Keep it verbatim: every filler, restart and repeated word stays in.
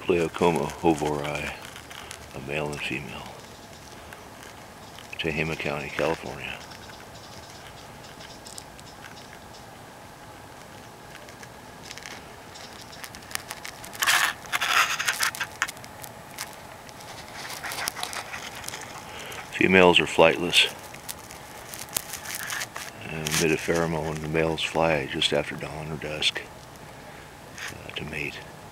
Pleocoma hovorei, a male and female. Tehama County, California. Females are flightless and emit a pheromone. The males fly just after dawn or dusk uh, to mate.